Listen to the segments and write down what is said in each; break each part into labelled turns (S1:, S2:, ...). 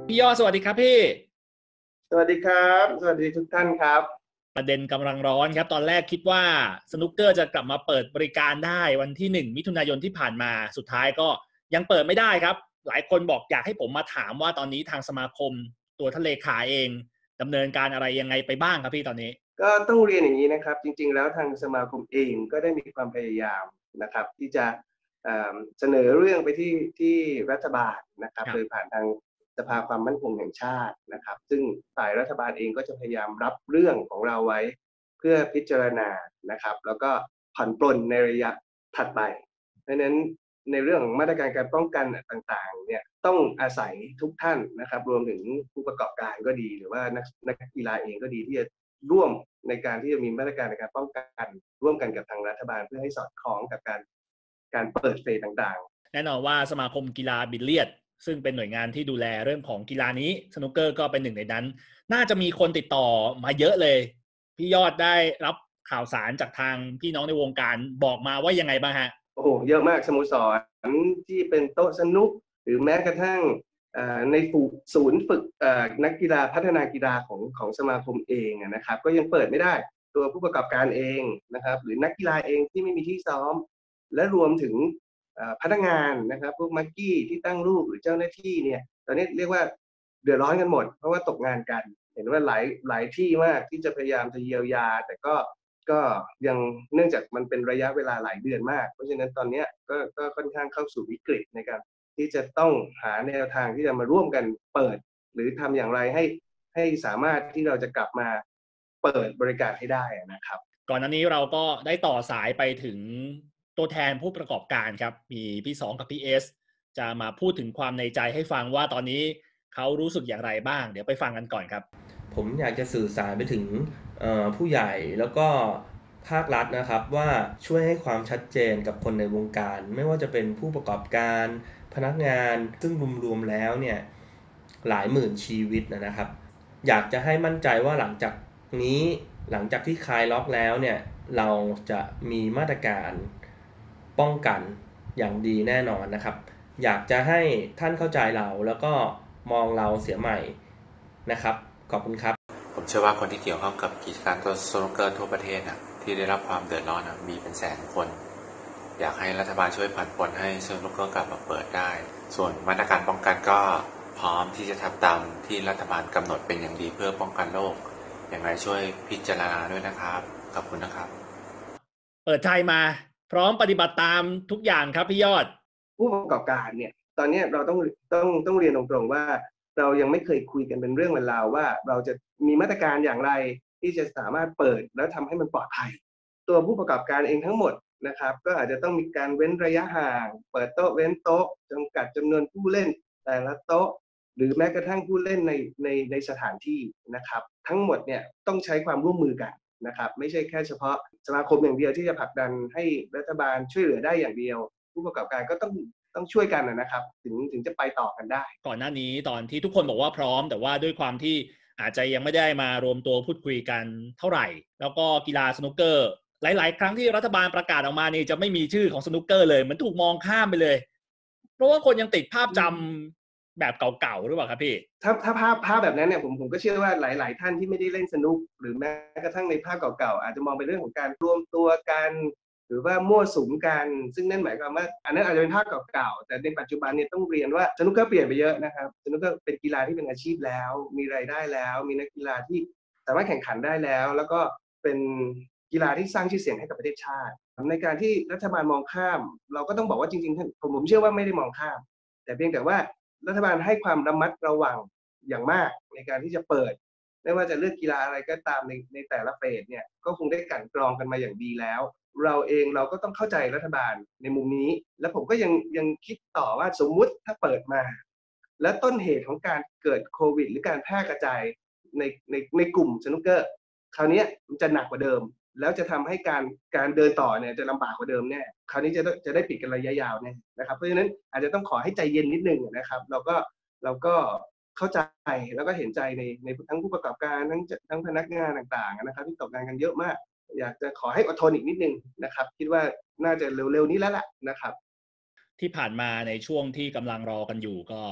S1: พี่ยอดสวัสดีครับพี่
S2: สวัสดีครับสวัสดีทุกท่านครับ
S1: ประเด็นกำลังร้อนครับตอนแรกคิดว่าสนุกเกอร์จะกลับมาเปิดบริการได้วันที่1 มิถุนายนที่ผ่านมาสุดท้ายก็ยังเปิดไม่ได้ครับหลายคนบอกอยากให้ผมมาถามว่าตอนนี้ทางสมาคมตัวท่านเลขาเองดำเนินการอะไรยังไงไปบ้างครับพี่ตอนนี้
S2: ก็ต้องเรียนอย่างนี้นะครับจริงๆแล้วทางสมาคมเองก็ได้มีความพยายามนะครับที่จะเสนอเรื่องไปที่รัฐบาลนะครับโดยผ่านทางสภาความมั่นคงแห่งชาตินะครับซึ่งฝ่ายรัฐบาลเองก็จะพยายามรับเรื่องของเราไว้เพื่อพิจารณานะครับแล้วก็ผ่อนปลนในระยะถัดไปเพราะฉะนั้นในเรื่องของมาตรการการป้องกันต่างๆเนี่ยต้องอาศัยทุกท่านนะครับรวมถึงผู้ประกอบการก็ดีหรือว่านักกีฬาเองก็ดีที่จะร่วมในการที่จะมีมาตรการในการป้องกันร่วมกันกับทางรัฐบาลเพื่อให้สอดคล้องกับการเปิดเฟสต่าง
S1: แน่นอนว่าสมาคมกีฬาบิลเลียดซึ่งเป็นหน่วยงานที่ดูแลเรื่องของกีฬานี้สนุกเกอร์ก็เป็นหนึ่งในนั้นน่าจะมีคนติดต่อมาเยอะเลยพี่ยอดได้รับข่าวสารจากทางพี่น้องในวงการบอกมาว่ายังไงบ้างฮะ
S2: ๆโอ้โหเยอะมากสโมสรที่เป็นโต๊ะสนุกหรือแม้กระทั่งในศูนย์ฝึกนักกีฬาพัฒนากีฬาของสมาคมเองนะครับก็ยังเปิดไม่ได้ตัวผู้ประกอบการเองนะครับหรือนักกีฬาเองที่ไม่มีที่ซ้อมและรวมถึงพนักงานนะครับพวกมักกี้ที่ตั้งรูปหรือเจ้าหน้าที่เนี่ยตอนนี้เรียกว่าเดือดร้อนกันหมดเพราะว่าตกงานกันเห็นว่าหลายที่มากที่จะพยายามจะเยียวยาแต่ก็ยังเนื่องจากมันเป็นระยะเวลาหลายเดือนมากเพราะฉะนั้นตอนนี้ก็ค่อนข้างเข้าสู่วิกฤตในการที่จะต้องหาแนวทางที่จะมาร่วมกันเปิดหรือทำอย่างไรให้สามารถที่เราจะกลับมาเปิดบริการให้ได้นะครับ
S1: ก่อนหน้านี้เราก็ได้ต่อสายไปถึงตัวแทนผู้ประกอบการครับมีพี่สองกับพี่เอสจะมาพูดถึงความในใจให้ฟังว่าตอนนี้เขารู้สึกอย่างไรบ้างเดี๋ยวไปฟังกันก่อนครับ
S3: ผมอยากจะสื่อสารไปถึงผู้ใหญ่แล้วก็ภาครัฐนะครับว่าช่วยให้ความชัดเจนกับคนในวงการไม่ว่าจะเป็นผู้ประกอบการพนักงานซึ่งรวมๆแล้วเนี่ยหลายหมื่นชีวิตนะครับอยากจะให้มั่นใจว่าหลังจากนี้หลังจากที่คลายล็อกแล้วเนี่ยเราจะมีมาตรการป้องกันอย่างดีแน่นอนนะครับอยากจะให้ท่านเข้าใจเราแล้วก็มองเราเสียใหม่นะครับขอบคุณครับ
S4: ผมเชื่อว่าคนที่เกี่ยวข้องกับกิจการตัวสนุกเกอร์ทั่วประเทศที่ได้รับความเดือดร้อนมีเป็นแสนคนอยากให้รัฐบาลช่วยผ่อนปลนให้สนุกเกอร์กลับมาเปิดได้ส่วนมาตรการป้องกันก็พร้อมที่จะทำตามที่รัฐบาลกำหนดเป็นอย่างดีเพื่อป้องกันโรคอย่างไรช่วยพิจารณาด้วยนะครับขอบคุณนะครับ
S1: เปิดไทยมาพร้อมปฏิบัติตามทุกอย่างครับพี่ยอด
S2: ผู้ประกอบการเนี่ยตอนนี้เราต้องเรียนตรงๆว่าเรายังไม่เคยคุยกันเป็นเรื่องเป็นราวว่าเราจะมีมาตรการอย่างไรที่จะสามารถเปิดแล้วทำให้มันปลอดภัยตัวผู้ประกอบการเองทั้งหมดนะครับก็อาจจะต้องมีการเว้นระยะห่างเปิดโต๊ะเว้นโต๊ะจำกัดจำนวนผู้เล่นแต่ละโต๊ะหรือแม้กระทั่งผู้เล่นในสถานที่นะครับทั้งหมดเนี่ยต้องใช้ความร่วมมือกันนะครับไม่ใช่แค่เฉพาะสมาคมอย่างเดียวที่จะผลักดันให้รัฐบาลช่วยเหลือได้อย่างเดียวผู้ประกอบการก็ต้องช่วยกันนะครับถึงจะไปต่อกันได้
S1: ก่อนหน้านี้ตอนที่ทุกคนบอกว่าพร้อมแต่ว่าด้วยความที่อาจจะยังไม่ได้มารวมตัวพูดคุยกันเท่าไหร่แล้วก็กีฬาสนุกเกอร์หลายๆครั้งที่รัฐบาลประกาศออกมานี่จะไม่มีชื่อของสนุกเกอร์เลยเหมือนถูกมองข้ามไปเลยเพราะว่าคนยังติดภาพจำแบบเก่าๆหรือเปล่าครับพี่
S2: ถ้าภาพแบบนั้นเนี่ยผมก็เชื่อว่าหลายๆท่านที่ไม่ได้เล่นสนุกหรือแม้กระทั่งในภาพเก่าๆอาจจะมองเป็นเรื่องของการรวมตัวกันหรือว่ามั่วสุมกันซึ่งนั่นหมายความว่าอันนั้นอาจจะเป็นภาพเก่าๆแต่ในปัจจุบันเนี่ยต้องเรียนว่าสนุกก็เปลี่ยนไปเยอะนะครับสนุกก็เป็นกีฬาที่เป็นอาชีพแล้วมีรายได้แล้วมีนักกีฬาที่สามารถแข่งขันได้แล้วก็เป็นกีฬาที่สร้างชื่อเสียงให้กับประเทศชาติในการที่รัฐบาลมองข้ามเราก็ต้องบอกว่าจริงๆผมเชื่อว่าไม่ได้มองข้ามแต่เพียงแต่ว่ารัฐบาลให้ความระมัดระวังอย่างมากในการที่จะเปิดไม่ว่าจะเลือกกีฬาอะไรก็ตามในแต่ละเฟสเนี่ยก็คงได้กลั่นกรองกันมาอย่างดีแล้วเราเองเราก็ต้องเข้าใจรัฐบาลในมุมนี้แล้วผมก็ยังคิดต่อว่าสมมุติถ้าเปิดมาและต้นเหตุของการเกิดโควิดหรือการแพร่กระจายในกลุ่มสนุกเกอร์คราวนี้มันจะหนักกว่าเดิมแล้วจะทำให้การเดินต่อเนี่ยจะลำบากกว่าเดิมแน่คราวนี้จะได้ปิดกันระยะยาวแน่นะครับเพราะฉะนั้นอาจจะต้องขอให้ใจเย็นนิดนึงนะครับเราก็เข้าใจแล้วก็เห็นใจในทั้งผู้ประกอบการทั้งพนักงานต่างๆนะครับที่ตกงานกันเยอะมากอยากจะขอให้อดทนอีกนิดนึงนะครับคิดว่าน่าจะเร็วๆนี้แล้วล่ะนะครับ
S1: ที่ผ่านมาในช่วงที่กำลังรอกันอยู่ก็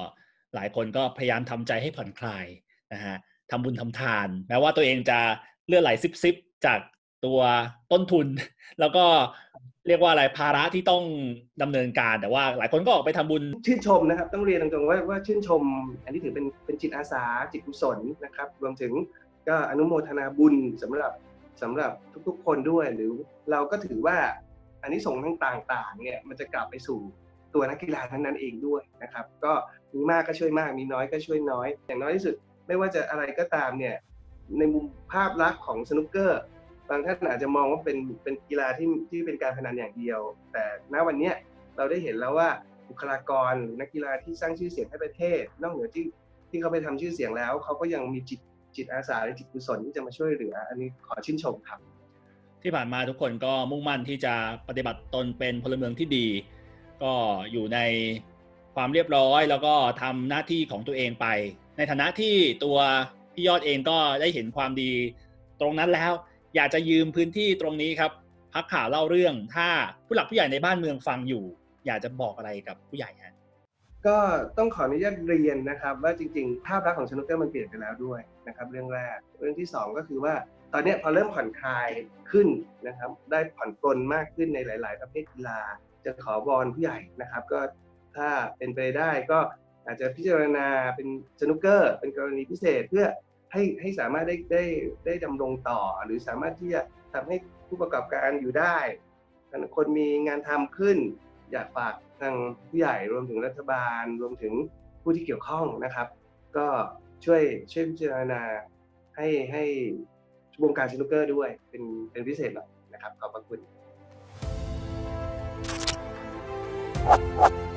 S1: หลายคนก็พยายามทำใจให้ผ่อนคลายนะฮะทำบุญทำทานแม้ว่าตัวเองจะเลือดไหลซิบๆจากตัวต้นทุนแล้วก็เรียกว่าอะไรภาระที่ต้องดำเนินการแต่ว่าหลายคนก็ออกไปทำบุญ
S2: ชื่นชมนะครับต้องเรียนตรงๆว่าชื่นชมอันนี้ถือเป็นจิตอาสาจิตกุศลนะครับรวมถึงก็อนุโมทนาบุญสำหรับทุกๆคนด้วยหรือเราก็ถือว่าอันนี้ส่งต่างๆเนี่ยมันจะกลับไปสู่ตัวนักกีฬานั้นเองด้วยนะครับก็มีมากก็ช่วยมากมีน้อยก็ช่วยน้อยอย่างน้อยที่สุดไม่ว่าจะอะไรก็ตามเนี่ยในมุมภาพลักษณ์ของสนุกเกอร์บางท่านอาจจะมองว่าเป็นกีฬาที่เป็นการพนันอย่างเดียวแต่ณวันนี้เราได้เห็นแล้วว่าบุคลากรหรือนักกีฬาที่สร้างชื่อเสียงให้ประเทศนอกเหนือที่เขาไปทำชื่อเสียงแล้วเขาก็ยังมีจิตอาสาและจิตกุศลที่จะมาช่วยเหลืออันนี้ขอชื่นชมครับ
S1: ที่ผ่านมาทุกคนก็มุ่งมั่นที่จะปฏิบัติตนเป็นพลเมืองที่ดีก็อยู่ในความเรียบร้อยแล้วก็ทำหน้าที่ของตัวเองไปในฐานะที่ตัวพี่ยอดเองก็ได้เห็นความดีตรงนั้นแล้วอยากจะยืมพื้นที่ตรงนี้ครับพักข่าวเล่าเรื่องถ้าผู้หลักผู้ใหญ่ในบ้านเมืองฟังอยู่อยากจะบอกอะไรกับผู้ใหญ่ฮะ
S2: ก็ต้องขออนุญาตเรียนนะครับว่าจริงๆภาพลักษณ์ของสนุกเกอร์มันเปลี่ยนไปแล้วด้วยนะครับเรื่องแรกเรื่องที่2ก็คือว่าตอนนี้พอเริ่มผ่อนคลายขึ้นนะครับได้ผ่อนปลนมากขึ้นในหลายๆประเภทกีฬาจะขอวอนผู้ใหญ่นะครับก็ถ้าเป็นไปได้ก็อาจจะพิจารณาเป็นสนุกเกอร์เป็นกรณีพิเศษเพื่อให้สามารถได้ดำรงต่อหรือสามารถที่จะทำให้ผู้ประกอบการอยู่ได้คนมีงานทำขึ้นอยากฝากทางผู้ใหญ่รวมถึงรัฐบาลรวมถึงผู้ที่เกี่ยวข้องนะครับก็ช่วยพิจารณาให้วงการสนุกเกอร์ด้วยเป็นพิเศษหน่อยนะครับขอบพระคุณ